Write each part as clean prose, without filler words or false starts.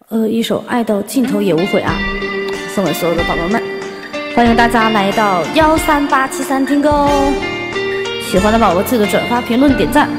一首《爱到尽头也无悔》啊，送给所有的宝宝们，欢迎大家来到13873听歌哦。喜欢的宝宝记得转发、评论、点赞。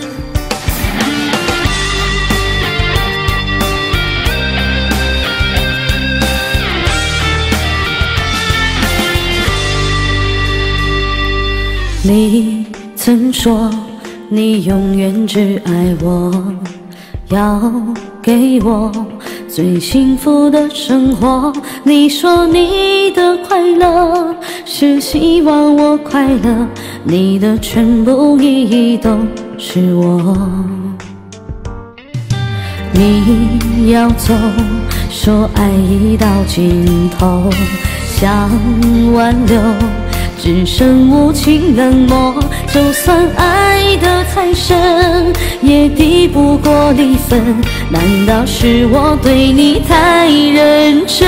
你曾说你永远只爱我，要给我最幸福的生活。你说你的快乐是希望我快乐，你的全部意义都是我。你要走，说爱已到尽头，想挽留只剩无情冷漠，就算爱得太深，也抵不过离分。难道是我对你太认真？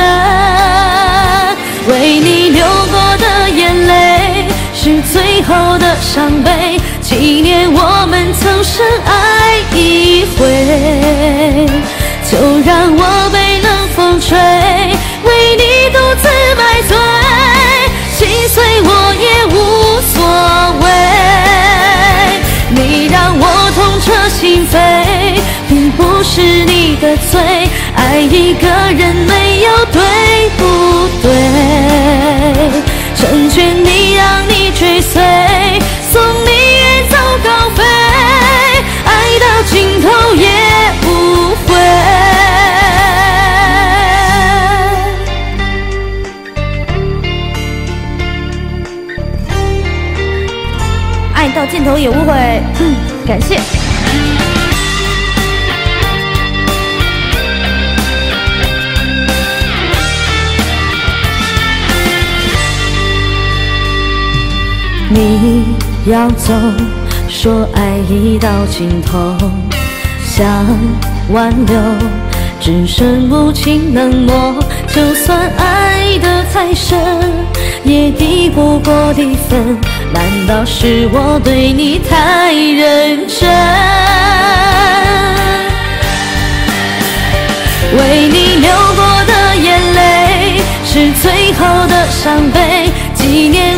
为你流过的眼泪是最后的伤悲，纪念我们曾深爱一回。就让我被冷风吹，为你独自买醉，心碎我也无所谓。你让我痛彻心扉，并不是你的罪。爱一个人没有对不对，成全你让你追随，送你远走高飞，爱到尽头也无悔。爱到尽头也无悔，感谢。你要走，说爱已到尽头，想挽留只剩无情冷漠。就算爱得太深，也抵不过离分。难道是我对你太认真？为你流过的眼泪是最后的伤悲，纪念